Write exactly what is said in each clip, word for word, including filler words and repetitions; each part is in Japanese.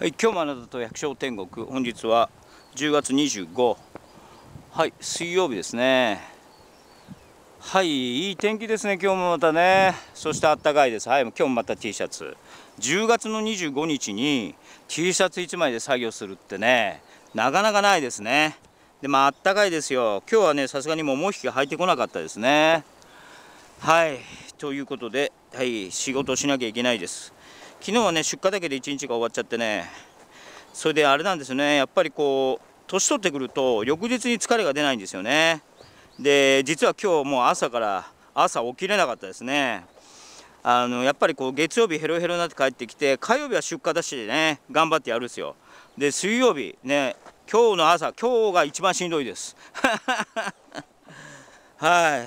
はい、今日もあなたと百姓天国、本日はじゅうがつにじゅうご、はい、水曜日ですね。はい、いい天気ですね、今日もまたね。そしてあったかいです。はい、今日もまた T シャツ。じゅうがつのにじゅうごにちに T シャツいちまいで作業するってね、なかなかないですね。で、まああったかいですよ。今日はね、さすがに桃引き入ってこなかったですね。はい、ということで、はい、仕事しなきゃいけないです。昨日はね、出荷だけでいちにちが終わっちゃってね、それであれなんですよね、やっぱりこう、年取ってくると、翌日に疲れが出ないんですよね。で、実は今日もう朝から朝起きれなかったですね。あのやっぱりこう月曜日ヘロヘロになって帰ってきて、火曜日は出荷出しでね、頑張ってやるんですよ。で、水曜日ね、今日の朝、今日が一番しんどいです。はい、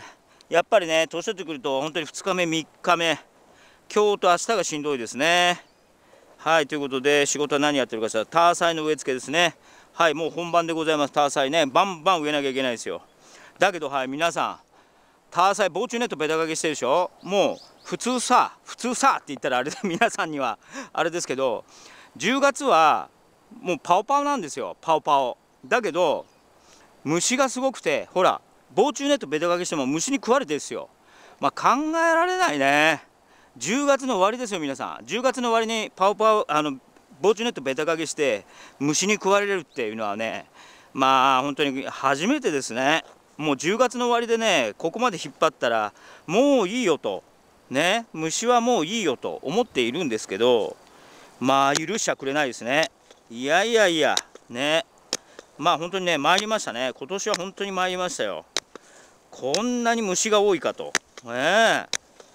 やっぱりね、年取ってくると、本当にふつかめ、みっかめ、今日と明日がしんどいですね。はい、ということで、仕事は何やってるかしたら、タアサイの植え付けですね。はい、もう本番でございます。タアサイね、バンバン植えなきゃいけないですよ。だけど、はい、皆さん、タアサイ防虫ネットベタ掛けしてるでしょ。もう普通さ、普通さって言ったらあれで皆さんにはあれですけど、じゅうがつはもうパオパオなんですよ、パオパオ。だけど、虫がすごくて、ほら、防虫ネットベタ掛けしても虫に食われてるんですよ。まあ、考えられないね。じゅうがつの終わりですよ、皆さん。じゅうがつの終わりにパオパオ、あの防虫ネットベタ掛けして虫に食われるっていうのはね、まあ本当に初めてですね。もうじゅうがつの終わりでね、ここまで引っ張ったらもういいよとね、虫はもういいよと思っているんですけど、まあ許しちゃくれないですね。いやいやいやね、まあ本当にね、参りましたね。今年は本当に参りましたよ。こんなに虫が多いかとねえ。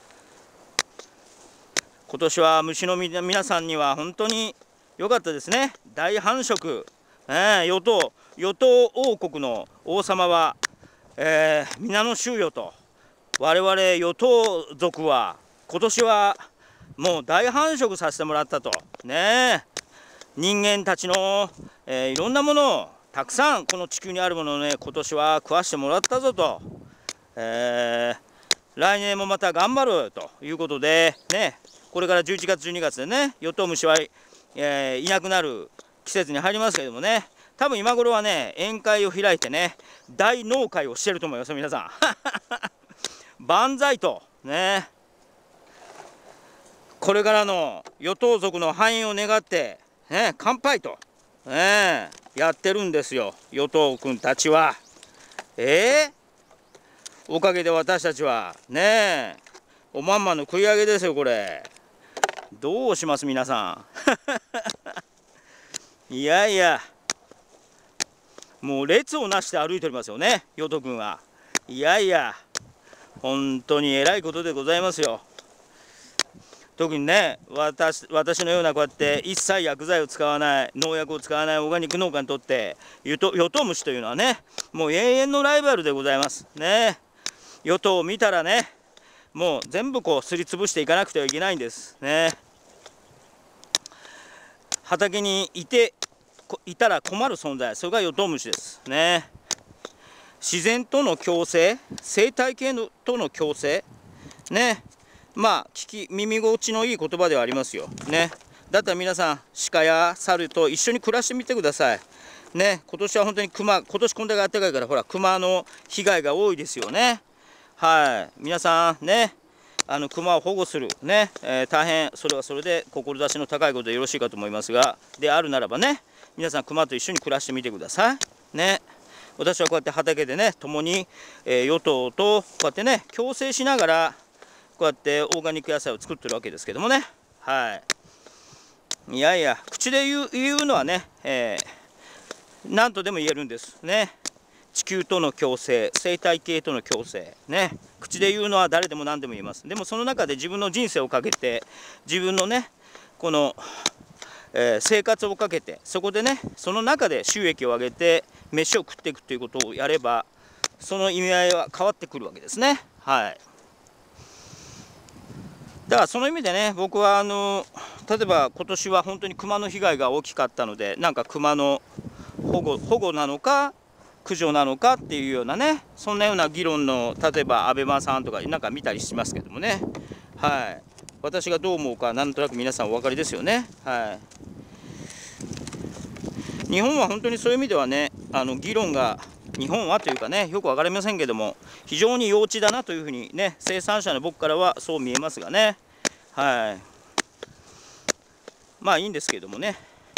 今年は虫の皆さんには本当に良かったですね。大繁殖、えー、与党与党王国の王様は、えー、皆の衆よと、我々与党族は今年はもう大繁殖させてもらったとね。人間たちの、えー、いろんなものをたくさんこの地球にあるものをね、今年は食わしてもらったぞと、えー、来年もまた頑張るということでね。これからじゅういちがつじゅうにがつでね、ヨトウムシは、えー、いなくなる季節に入りますけれどもね、多分今頃はね、宴会を開いてね、大納会をしてると思いますよ、皆さん。万歳とね、これからの与党族の繁栄を願って、ね、乾杯と、ね、やってるんですよ、与党君たちは。えー、おかげで私たちはね、おまんまの食い上げですよ、これ。どうします皆さん。いやいや、もう列をなして歩いておりますよね、与党君は。いやいや、本当にえらいことでございますよ。特にね、私, 私のようなこうやって一切薬剤を使わない、農薬を使わないオーガニック農家にとって与党虫というのはね、もう永遠のライバルでございますね。与党を見たらね、もう全部こうすりつぶしていかなくてはいけないんですね。畑にいていたら困る存在、それが与党虫ですね。自然との共生、生態系のとの共生ね、まあ聞き耳心地のいい言葉ではありますよね。だったら皆さん、鹿や猿と一緒に暮らしてみてくださいね。今年は本当にクマ、今年こんだけ暖かいから、ほらクマの被害が多いですよね。はい、皆さんね、あのクマを保護するね、えー、大変それはそれで志の高いことでよろしいかと思いますが、であるならばね、皆さんクマと一緒に暮らしてみてくださいね。私はこうやって畑でね、共に、えー、与党とこうやってね、共生しながらこうやってオーガニック野菜を作ってるわけですけどもね。はい、いやいや、口で言う、言うのはね、えー、何とでも言えるんですね。地球との共生、生態系との共生ね、口で言うのは誰でも何でも言えます。でもその中で自分の人生をかけて、自分のねこの、えー、生活をかけて、そこでね、その中で収益を上げて飯を食っていくということをやれば、その意味合いは変わってくるわけですね。はい、だからその意味でね、僕はあの例えば今年は本当にクマの被害が大きかったので、なんかクマの保護保護なのか駆除なのかっていうようなね、そんなような議論の、例えばアベマさんとかなんか見たりしますけどもね。はい、私がどう思うかなんとなく皆さんお分かりですよね。はい、 日本は本当にそういう意味ではね、あの議論が、日本はというかね、よく分かりませんけども、非常に幼稚だなというふうにね、生産者の僕からはそう見えますがね。はい。まあいいんですけどもね。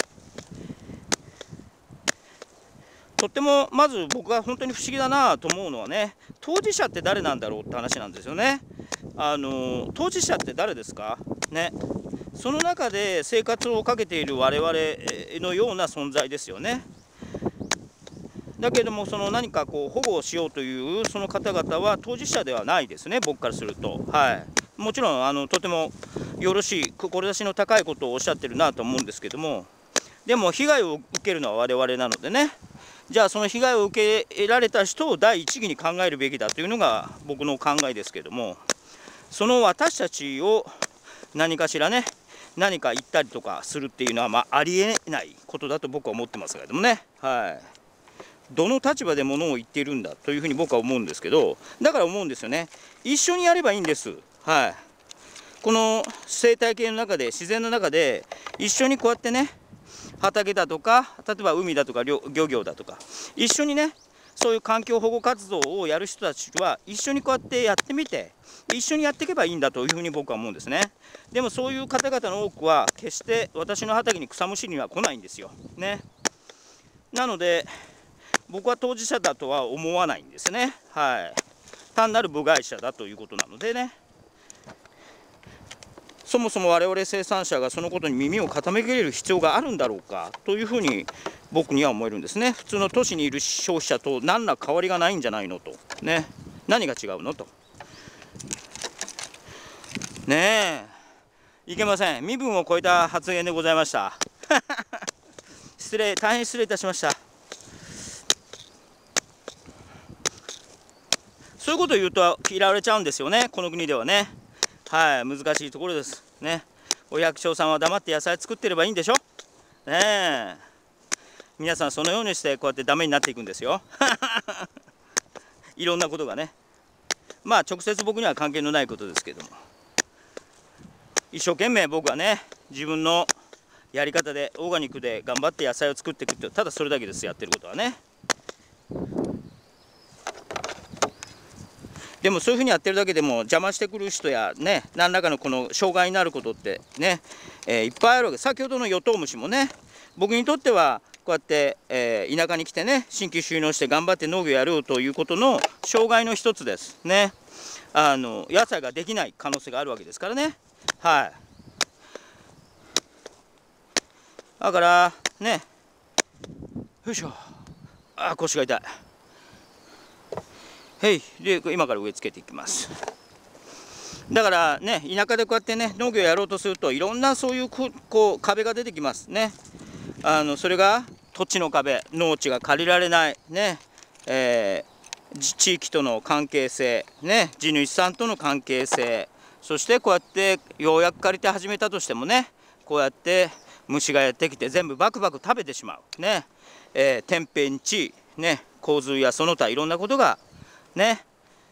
とってもまず僕が本当に不思議だなと思うのはね、当事者って誰なんだろうって話なんですよね。あの当事者って誰ですかね。その中で生活をかけている我々のような存在ですよね。だけども、その何かこう保護をしようというその方々は当事者ではないですね、僕からすると。はい、もちろんあのとてもよろしい志の高いことをおっしゃってるなと思うんですけども、でも被害を受けるのは我々なのでね、じゃあその被害を受けられた人を第一義に考えるべきだというのが僕の考えですけども、その私たちを何かしらね、何か言ったりとかするっていうのは、まあ、ありえないことだと僕は思ってますけどもね。はい、どの立場でものを言っているんだというふうに僕は思うんですけど、だから思うんですよね。一緒にやればいいんです。はい、この生態系の中で、自然の中で一緒にこうやってね、畑だとか、例えば海だとか漁業だとか、一緒にね、そういう環境保護活動をやる人たちは一緒にこうやってやってみて、一緒にやっていけばいいんだというふうに僕は思うんですね。でもそういう方々の多くは決して私の畑に草むしりには来ないんですよ。ね。なので僕は当事者だとは思わないんですね。はい。単なる部外者だということなのでね。そもそも我々生産者がそのことに耳を傾ける必要があるんだろうかというふうに僕には思えるんですね。普通の都市にいる消費者と何ら変わりがないんじゃないのと。ね。何が違うのと。ねえ。いけません。身分を超えた発言でございました。失礼、大変失礼いたしました。そういうことを言うと嫌われちゃうんですよね、この国ではね。はい、難しいところですね。お百姓さんは黙って野菜作ってればいいんでしょ。ねえ。皆さんそのようにしてこうやってダメになっていくんですよ。いろんなことがね。まあ直接僕には関係のないことですけども。一生懸命僕はね、自分のやり方でオーガニックで頑張って野菜を作っていくって、ただそれだけです、やってることはね。でもそういうふうにやってるだけでも邪魔してくる人やね、何らかのこの障害になることってね、えー、いっぱいあるわけ。先ほどのヨトウムシもね、僕にとってはこうやって、えー、田舎に来てね、新規就農して頑張って農業やろうということの障害の一つですね。あの野菜ができない可能性があるわけですからね。はい。だからね、よいしょ。あ、腰が痛い。はい、で今から植え付けていきます。だからね、田舎でこうやってね、農業やろうとするといろんなそういうこう壁が出てきますね。あのそれが土地の壁、農地が借りられないね、えー、地域との関係性ね、地主さんとの関係性、そしてこうやってようやく借りて始めたとしてもね、こうやって虫がやってきて全部バクバク食べてしまうね、えー、天変地異ね、洪水やその他いろんなことがね。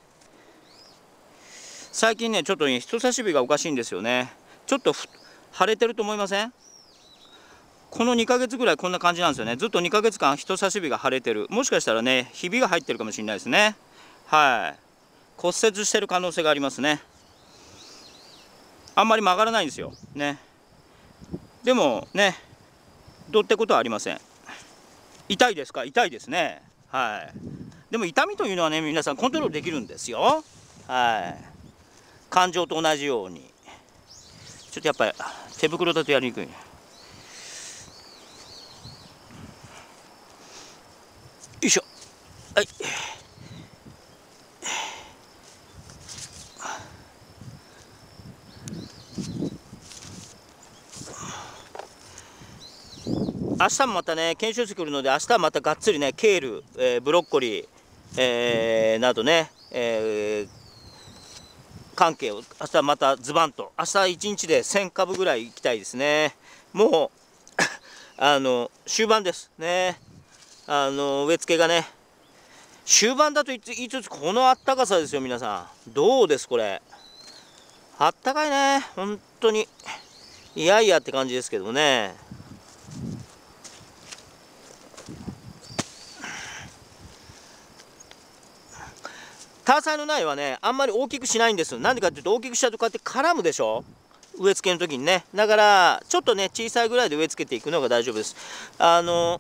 最近ね、ちょっと、ね、人差し指がおかしいんですよね。ちょっと腫れてると思いません？このにかげつぐらいこんな感じなんですよね。ずっとにかげつかん人差し指が腫れてる。もしかしたらね、ひびが入ってるかもしれないですね。はい。骨折してる可能性がありますね。あんまり曲がらないんですよ。ね。でもね、どうってことはありません。痛いですか？痛いですね。はい。でも痛みというのはね、皆さんコントロールできるんですよ。はい。感情と同じように。ちょっとやっぱり手袋だとやりにくい。よいしょ。はい。明日もまたね、研修室来るので、明日はまたがっつりね、ケール、えー、ブロッコリー、えー、などね、えー、関係を明日またズバンと、明日いちにちでせんかぶぐらい行きたいですね。もうあの終盤ですね。あの植え付けがね、終盤だと言いつつ、このあったかさですよ、皆さん。どうです、これ。あったかいね、本当に。いやいやって感じですけどもね。 ターサイの苗はねあんまり大きくしないんです。なんでかっていうと、大きくしちゃうとこうやって絡むでしょ、植え付けの時にね。だからちょっとね小さいぐらいで植え付けていくのが大丈夫です。あの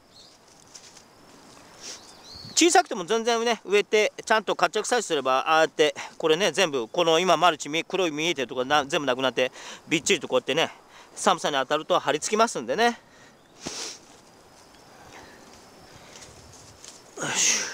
小さくても全然ね植えてちゃんと活着さえすれば、ああやってこれね全部この今マルチ黒い見えてるところな全部なくなって、びっちりとこうやってね寒さに当たると張り付きますんでね。よし。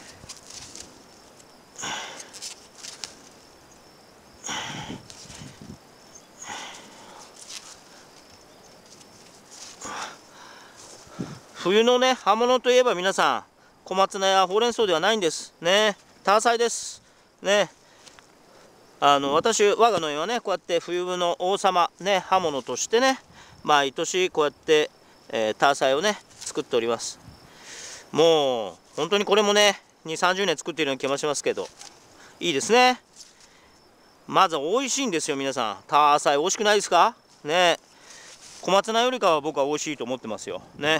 冬のね葉物といえば皆さん小松菜やほうれん草ではないんですね。タアサイですね。あの私我が農園はねこうやって冬の王様ね葉物としてね毎年こうやって、えー、タアサイをね作っております。もう本当にこれもねにじゅうさんじゅうねん作っているような気がしますけど、いいですね。まず美味しいんですよ皆さん。タアサイ美味しくないですかね。小松菜よりかは僕は美味しいと思ってますよね。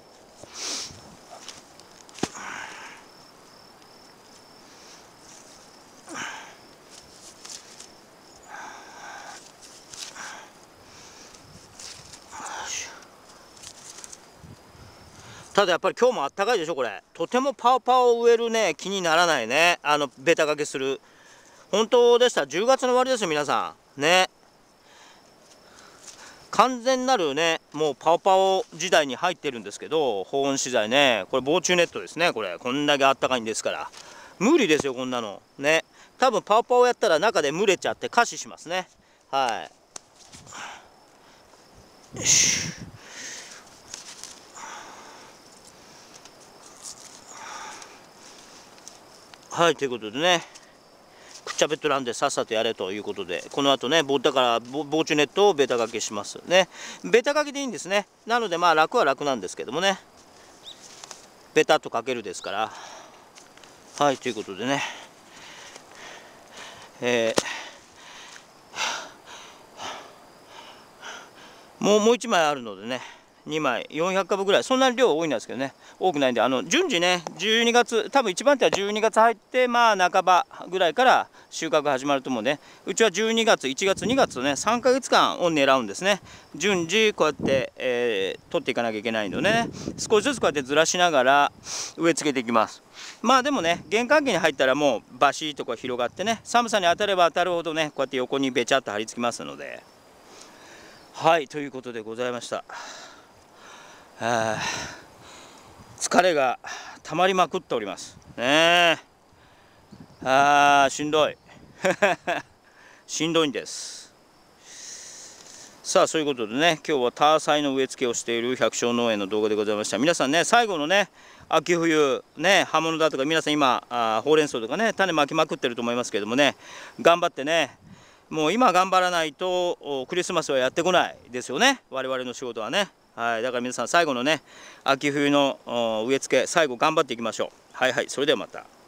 ただやっぱり今日もあったかいでしょこれ。とてもパオパオを植えるね気にならないね。あのベタ掛けする。本当でしたらじゅうがつの終わりですよ皆さんね。完全なるねもうパオパオ時代に入ってるんですけど、保温資材ねこれ防虫ネットですね。これこんだけあったかいんですから無理ですよこんなのね。多分パオパオやったら中で蒸れちゃって仮死しますね。はい。よし。はい、ということでね、くっちゃべっとなんでさっさとやれということで、この後ね、だから防虫ネットをベタ掛けしますね。ベタ掛けでいいんですね。なのでまあ楽は楽なんですけどもね、ベタっとかけるですから。はい、ということでね、えー、もうもういちまいあるのでね、にまいよんひゃくかぶぐらい、そんなに量多いんですけどね、多くないんで、あの順次ねじゅうにがつ、多分一番手はじゅうにがつ入ってまあ半ばぐらいから収穫始まると思うね。うちはじゅうにがついちがつにがつとねさんかげつかんを狙うんですね。順次こうやって、えー、取っていかなきゃいけないのでね、少しずつこうやってずらしながら植え付けていきます。まあでもね玄関期に入ったらもうバシッとこう広がってね、寒さに当たれば当たるほどねこうやって横にべちゃっと張り付きますので。はい、ということでございました。はあ、疲れがたまりまくっておりますね。あーしんどいしんどいんです。さあそういうことでね、今日はタアサイの植え付けをしている百姓農園の動画でございました。皆さんね最後のね秋冬ね葉物だとか皆さん今あほうれん草とかね種まきまくってると思いますけどもね、頑張ってね、もう今頑張らないとクリスマスはやってこないですよね、我々の仕事はね。はい、だから皆さん最後のね秋冬の植え付け最後頑張っていきましょう。はいはい、それではまた。